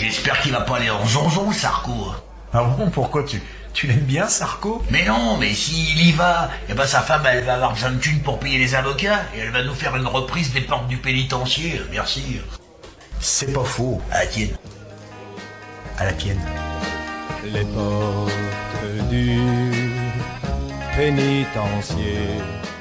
j'espère qu'il va pas aller en zonzon, Sarko. Ah bon, pourquoi tu l'aimes bien, Sarko? Mais non, mais s'il y va, eh ben sa femme, elle va avoir besoin de thunes pour payer les avocats, et elle va nous faire une reprise des portes du pénitencier, merci. C'est pas faux. À la tienne. À la tienne. Les portes du pénitencier